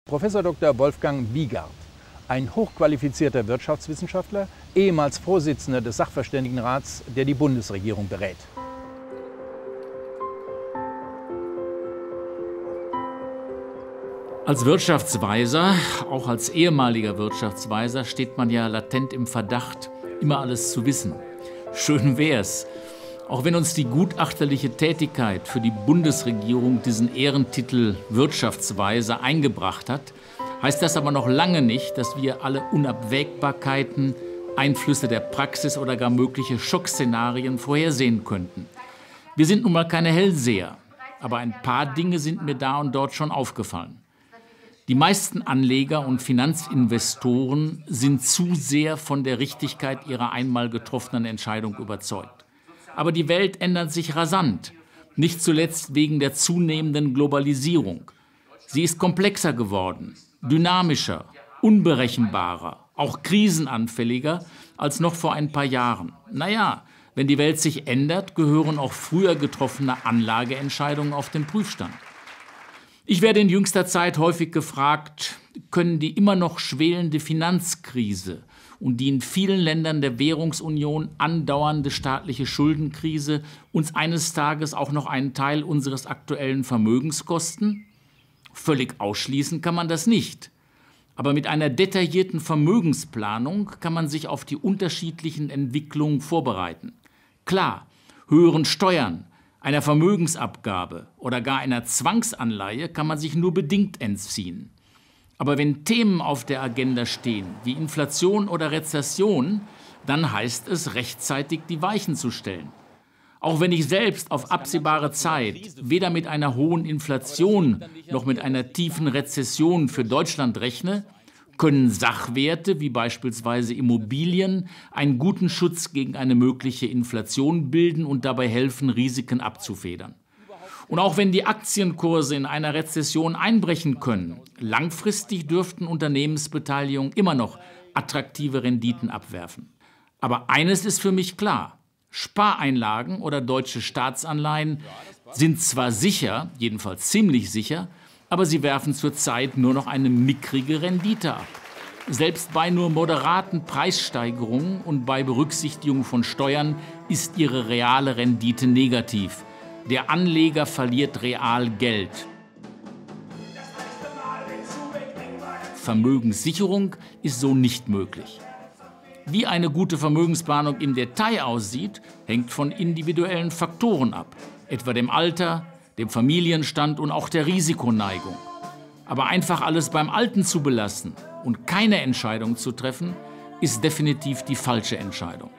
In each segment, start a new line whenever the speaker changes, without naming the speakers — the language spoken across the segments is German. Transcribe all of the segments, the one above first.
Professor Dr. Wolfgang Wiegard, ein hochqualifizierter Wirtschaftswissenschaftler, ehemals Vorsitzender des Sachverständigenrats, der die Bundesregierung berät.
Als Wirtschaftsweiser, auch als ehemaliger Wirtschaftsweiser, steht man ja latent im Verdacht, immer alles zu wissen. Schön wär's. Auch wenn uns die gutachterliche Tätigkeit für die Bundesregierung diesen Ehrentitel Wirtschaftsweiser eingebracht hat, heißt das aber noch lange nicht, dass wir alle Unabwägbarkeiten, Einflüsse der Praxis oder gar mögliche Schockszenarien vorhersehen könnten. Wir sind nun mal keine Hellseher, aber ein paar Dinge sind mir da und dort schon aufgefallen. Die meisten Anleger und Finanzinvestoren sind zu sehr von der Richtigkeit ihrer einmal getroffenen Entscheidung überzeugt. Aber die Welt ändert sich rasant, nicht zuletzt wegen der zunehmenden Globalisierung. Sie ist komplexer geworden, dynamischer, unberechenbarer, auch krisenanfälliger als noch vor ein paar Jahren. Naja, wenn die Welt sich ändert, gehören auch früher getroffene Anlageentscheidungen auf den Prüfstand. Ich werde in jüngster Zeit häufig gefragt, können die immer noch schwelende Finanzkrise und die in vielen Ländern der Währungsunion andauernde staatliche Schuldenkrise uns eines Tages auch noch einen Teil unseres aktuellen Vermögens kosten? Völlig ausschließen kann man das nicht. Aber mit einer detaillierten Vermögensplanung kann man sich auf die unterschiedlichen Entwicklungen vorbereiten. Klar, höheren Steuern, einer Vermögensabgabe oder gar einer Zwangsanleihe kann man sich nur bedingt entziehen. Aber wenn Themen auf der Agenda stehen, wie Inflation oder Rezession, dann heißt es, rechtzeitig die Weichen zu stellen. Auch wenn ich selbst auf absehbare Zeit weder mit einer hohen Inflation noch mit einer tiefen Rezession für Deutschland rechne, können Sachwerte wie beispielsweise Immobilien einen guten Schutz gegen eine mögliche Inflation bilden und dabei helfen, Risiken abzufedern. Und auch wenn die Aktienkurse in einer Rezession einbrechen können, langfristig dürften Unternehmensbeteiligungen immer noch attraktive Renditen abwerfen. Aber eines ist für mich klar: Spareinlagen oder deutsche Staatsanleihen sind zwar sicher, jedenfalls ziemlich sicher, aber sie werfen zurzeit nur noch eine mickrige Rendite ab. Selbst bei nur moderaten Preissteigerungen und bei Berücksichtigung von Steuern ist ihre reale Rendite negativ. Der Anleger verliert real Geld. Vermögenssicherung ist so nicht möglich. Wie eine gute Vermögensplanung im Detail aussieht, hängt von individuellen Faktoren ab, etwa dem Alter, dem Familienstand und auch der Risikoneigung. Aber einfach alles beim Alten zu belassen und keine Entscheidung zu treffen, ist definitiv die falsche Entscheidung.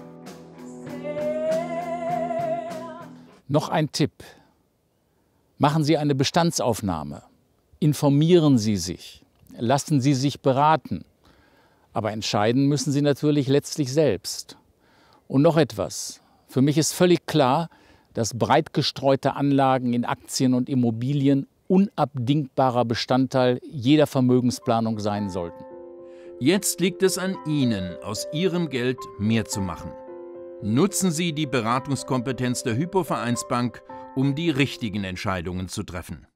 Noch ein Tipp: Machen Sie eine Bestandsaufnahme, informieren Sie sich, lassen Sie sich beraten. Aber entscheiden müssen Sie natürlich letztlich selbst. Und noch etwas: Für mich ist völlig klar, dass breit gestreute Anlagen in Aktien und Immobilien unabdingbarer Bestandteil jeder Vermögensplanung sein sollten.
Jetzt liegt es an Ihnen, aus Ihrem Geld mehr zu machen. Nutzen Sie die Beratungskompetenz der Hypo Vereinsbank, um die richtigen Entscheidungen zu treffen.